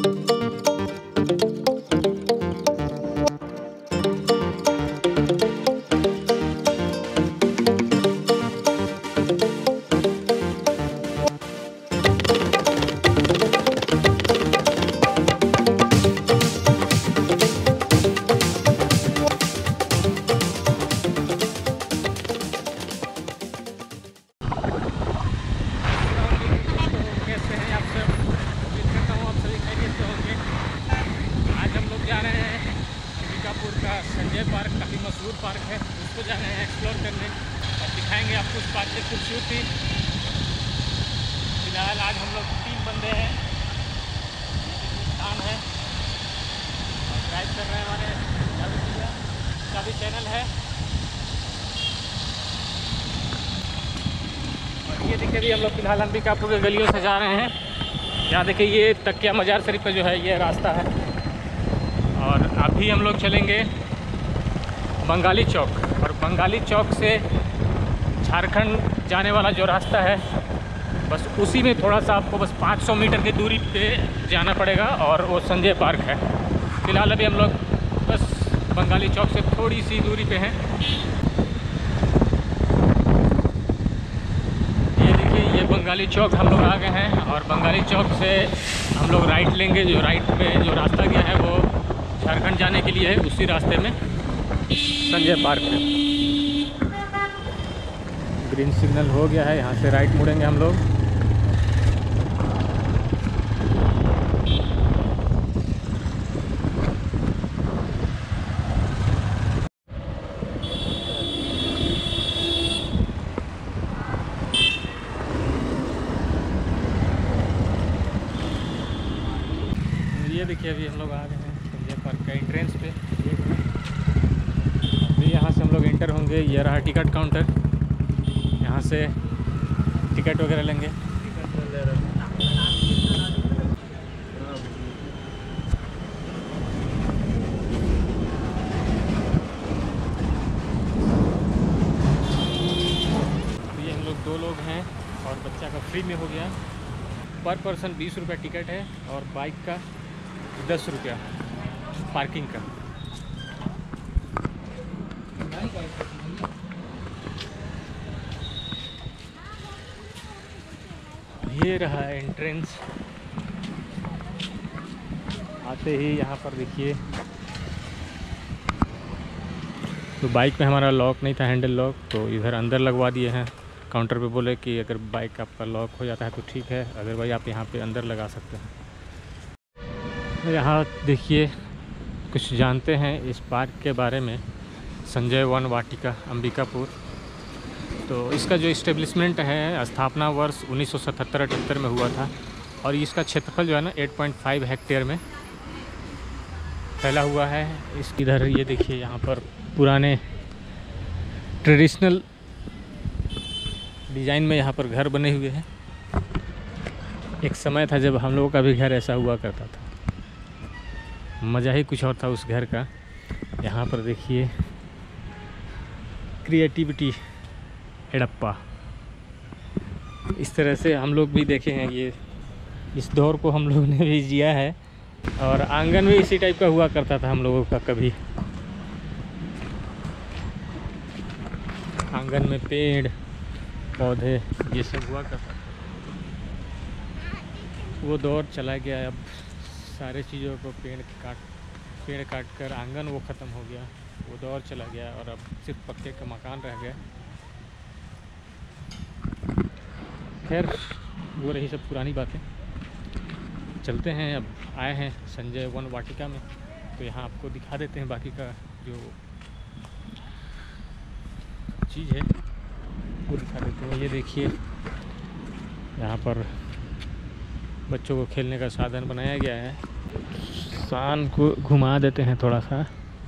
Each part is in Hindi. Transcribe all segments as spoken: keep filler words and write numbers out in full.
संजय पार्क काफ़ी मशहूर पार्क है, उसको जा रहे हैं एक्सप्लोर करने और दिखाएंगे आपको उस पार्क की खूबसूरती। फिलहाल आज हम लोग तीन बंदे हैं, स्थान है और ड्राइव कर रहे हैं हमारे जावेद भैया का भी चैनल है। और ये देखिए भी हम लोग फिलहाल अंबिकापुर के गलियों से जा रहे हैं। यहाँ देखिए ये तकिया मजार शरीफ पे जो है ये रास्ता है और अभी हम लोग चलेंगे बंगाली चौक, और बंगाली चौक से झारखंड जाने वाला जो रास्ता है बस उसी में थोड़ा सा आपको बस पाँच सौ मीटर की दूरी पे जाना पड़ेगा और वो संजय पार्क है। फिलहाल अभी हम लोग बस बंगाली चौक से थोड़ी सी दूरी पे हैं। ये देखिए ये बंगाली चौक हम लोग आ गए हैं और बंगाली चौक से हम लोग राइट लेंगे। जो राइट पे जो रास्ता गया है वो झारखंड जाने के लिए है, उसी रास्ते में संजय पार्क है। ग्रीन सिग्नल हो गया है, यहाँ से राइट मुड़ेंगे हम लोग। ये देखिए अभी हम लोग आ गए हैं संजय पार्क का एंट्रेंस पे। अभी यहाँ से हम लोग एंटर होंगे। ये रहा टिकट काउंटर, यहाँ से टिकट वगैरह लेंगे। ये हम लोग दो लोग हैं और बच्चा का फ्री में हो गया। पर पर्सन बीस रुपये टिकट है और बाइक का दस रुपया पार्किंग का। ये रहा एंट्रेंस। आते ही यहाँ पर देखिए तो बाइक में हमारा लॉक नहीं था, हैंडल लॉक, तो इधर अंदर लगवा दिए हैं। काउंटर पे बोले कि अगर बाइक आपका लॉक हो जाता है तो ठीक है, अदरवाइज आप यहाँ पे अंदर लगा सकते हैं। यहाँ देखिए कुछ जानते हैं इस पार्क के बारे में। संजय वन वाटिका अंबिकापुर, तो इसका जो इस्टेब्लिशमेंट है स्थापना वर्ष उन्नीस सौ सतहत्तर अठहत्तर में हुआ था और इसका क्षेत्रफल जो है ना आठ पॉइंट पाँच हेक्टेयर में फैला हुआ है। इस इधर ये देखिए यहाँ पर पुराने ट्रेडिशनल डिज़ाइन में यहाँ पर घर बने हुए हैं। एक समय था जब हम लोगों का भी घर ऐसा हुआ करता था, मज़ा ही कुछ और था उस घर का। यहाँ पर देखिए क्रिएटिविटी हड़प्पा, इस तरह से हम लोग भी देखे हैं। ये इस दौर को हम लोग ने भी जिया है और आंगन भी इसी टाइप का हुआ करता था हम लोगों का। कभी आंगन में पेड़ पौधे ये सब हुआ करता था। वो दौर चला गया, अब सारे चीज़ों को पेड़ काट पेड़ काट कर आंगन वो ख़त्म हो गया, वो दौर चला गया और अब सिर्फ पक्के का मकान रह गया। खैर वो रही सब पुरानी बातें। चलते हैं, अब आए हैं संजय वन वाटिका में तो यहाँ आपको दिखा देते हैं बाकी का जो चीज़ है वो दिखा देते हैं। ये देखिए यहाँ पर बच्चों को खेलने का साधन बनाया गया है। शान को घुमा देते हैं थोड़ा सा।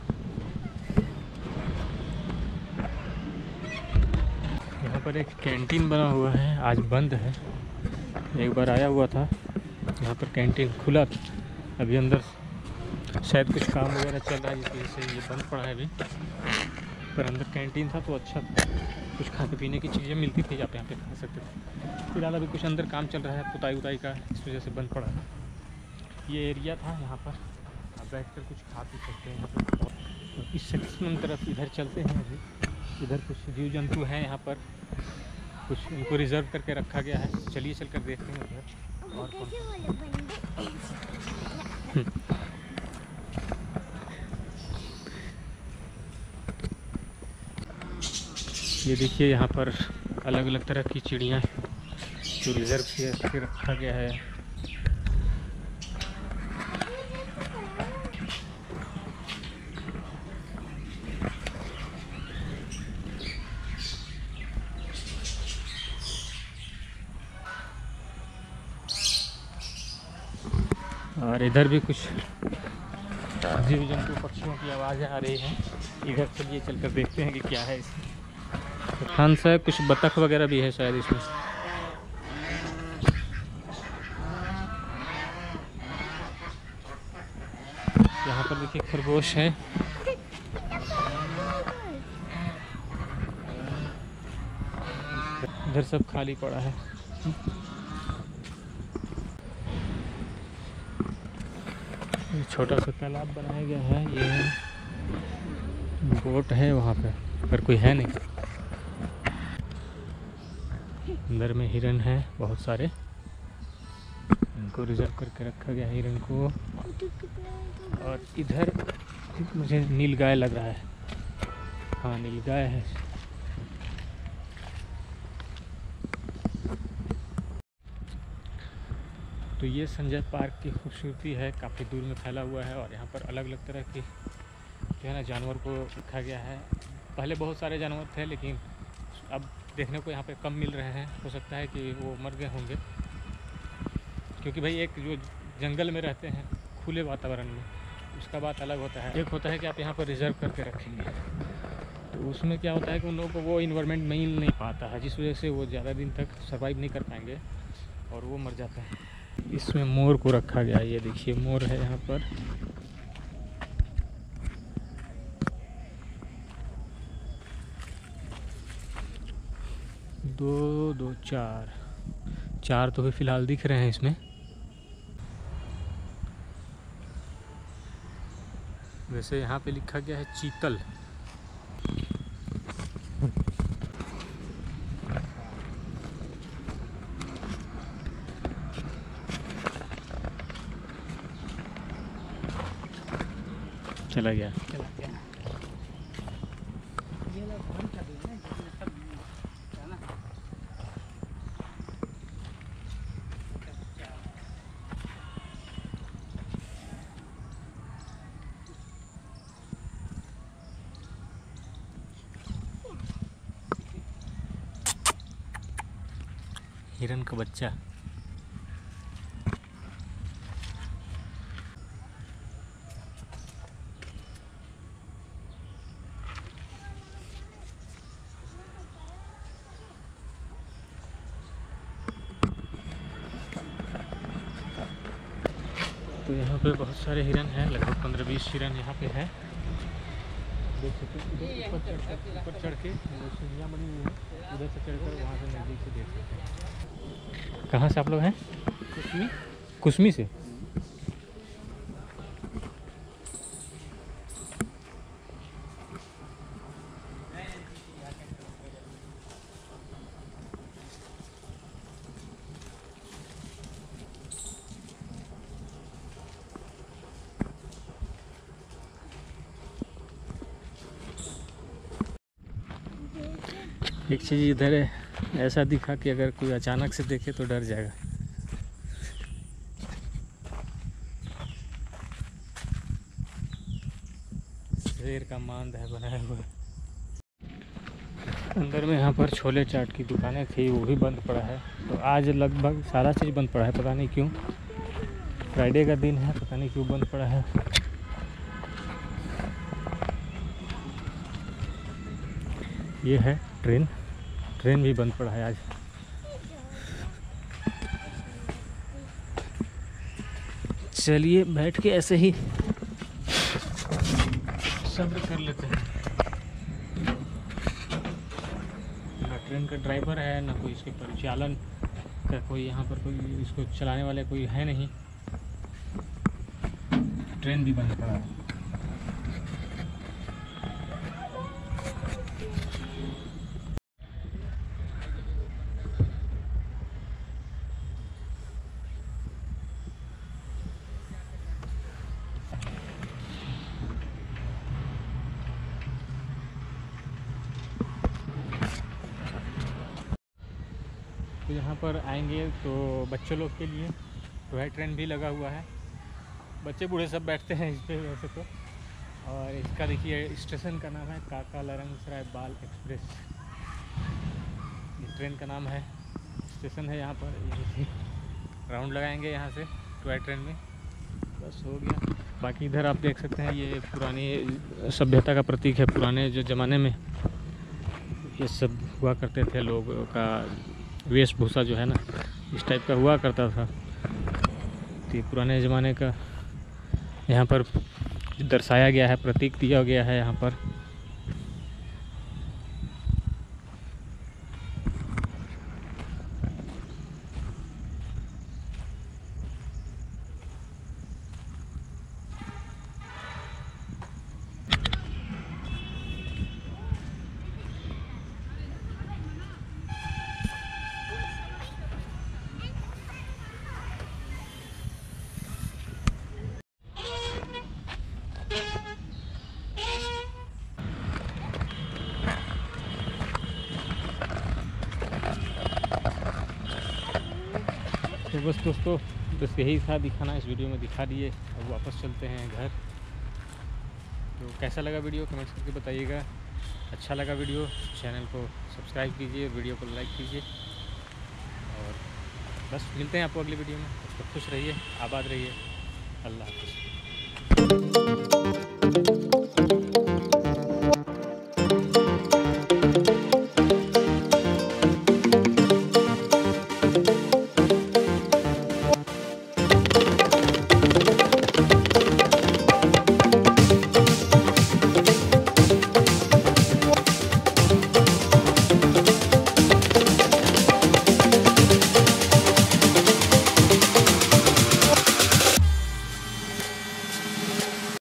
यहाँ पर एक कैंटीन बना हुआ है, आज बंद है। एक बार आया हुआ था यहाँ पर, कैंटीन खुला था, अभी अंदर शायद कुछ काम वगैरह चल रहा है जिसकी वजह से ये बंद पड़ा है अभी। पर अंदर कैंटीन था तो अच्छा था, कुछ खाने पीने की चीज़ें मिलती थी, आप यहाँ पे खा सकते थे। फिलहाल अभी कुछ अंदर काम चल रहा है पुताई उताई का, इस वजह से बंद पड़ा है। ये एरिया था, यहाँ पर आप बैठ कर कुछ खा पी सकते हैं यहाँ पर। तो इस सेक्शन तरफ इधर चलते हैं। अभी इधर कुछ जीव जंतु हैं यहाँ पर, कुछ इनको रिजर्व करके रखा गया है। चलिए चल कर देखते हैं उधर और कौन। ये देखिए यहाँ पर अलग अलग तरह की चिड़ियाँ जो रिजर्व करके रखा गया है। और इधर भी कुछ जीव जंतु पक्षियों की आवाज़ें आ रही हैं। इधर चलिए चलकर देखते हैं कि क्या है इसमें। हंस है, कुछ बतख वगैरह भी है शायद इसमें। यहाँ पर देखिए खरगोश है। इधर सब खाली पड़ा है। छोटा सा तालाब बनाया गया है। ये बोट है वहाँ पे, पर कोई है नहीं। अंदर में हिरन है बहुत सारे, इनको रिजर्व करके रखा गया है हिरन को। और इधर मुझे नीलगाय लग रहा है। हाँ, नीलगाय है। तो ये संजय पार्क की खूबसूरती है, काफ़ी दूर में फैला हुआ है। और यहाँ पर अलग अलग तरह की जो है ना जानवर को रखा गया है। पहले बहुत सारे जानवर थे, लेकिन अब देखने को यहाँ पे कम मिल रहे हैं। हो सकता है कि वो मर गए होंगे, क्योंकि भाई एक जो जंगल में रहते हैं खुले वातावरण में, उसका बात अलग होता है। एक होता है कि आप यहाँ पर रिजर्व करके रखेंगे, तो उसमें क्या होता है कि उन लोगों को वो इन्वायरमेंट मिल नहीं पाता है, जिस वजह से वो ज़्यादा दिन तक सर्वाइव नहीं कर पाएंगे और वो मर जाते हैं। इसमें मोर को रखा गया है। ये देखिए मोर है यहाँ पर। दो दो चार चार तो फिलहाल दिख रहे हैं इसमें। वैसे यहाँ पे लिखा गया है चीतल। चला गया चला गया। हिरन का बच्चा। तो यहाँ पे बहुत सारे हिरन हैं, लगभग पंद्रह बीस हिरन यहाँ पे है। देख सकते हैं ऊपर चढ़ ऊपर चढ़ के सीढ़ियाँ बनी हुई है, उधर से चढ़कर वहाँ से नज़दीक से देख सकते हैं। कहाँ से आप लोग हैं? कुसमी। कुसमी से। एक चीज़ इधर है, ऐसा दिखा कि अगर कोई अचानक से देखे तो डर जाएगा। शेर का मांद है बनाया हुआ। अंदर में यहाँ पर छोले चाट की दुकानें थी, वो भी बंद पड़ा है। तो आज लगभग सारा चीज़ बंद पड़ा है, पता नहीं क्यों। फ्राइडे का दिन है, पता नहीं क्यों बंद पड़ा है। ये है ट्रेन, ट्रेन भी बंद पड़ा है आज। चलिए बैठ के ऐसे ही सब्र कर लेते हैं। ना ट्रेन का ड्राइवर है, ना कोई इसके परिचालन का कोई यहाँ पर कोई इसको चलाने वाले कोई है नहीं। ट्रेन भी बंद पड़ा है। तो यहाँ पर आएंगे तो बच्चों लोग के लिए टॉय ट्रेन भी लगा हुआ है, बच्चे बूढ़े सब बैठते हैं इस पे वैसे तो। और इसका देखिए स्टेशन का नाम है काका लरंगसराय बाल एक्सप्रेस, ये ट्रेन का नाम है, स्टेशन है यहाँ पर। राउंड लगाएंगे यहाँ से टॉय ट्रेन में, बस हो गया। बाकी इधर आप देख सकते हैं ये पुरानी सभ्यता का प्रतीक है। पुराने जो ज़माने में ये सब हुआ करते थे, लोगों का वेशभूषा जो है ना इस टाइप का हुआ करता था। तो पुराने ज़माने का यहाँ पर दर्शाया गया है, प्रतीक दिया गया है यहाँ पर। तो बस दोस्तों, बस यही था दिखाना, इस वीडियो में दिखा दिए। अब वापस चलते हैं घर। तो कैसा लगा वीडियो कमेंट्स करके बताइएगा। अच्छा लगा वीडियो, चैनल को सब्सक्राइब कीजिए, वीडियो को लाइक कीजिए। और बस मिलते हैं आपको अगली वीडियो में। तो खुश रहिए, आबाद रहिए, अल्लाह हाफ़िज़।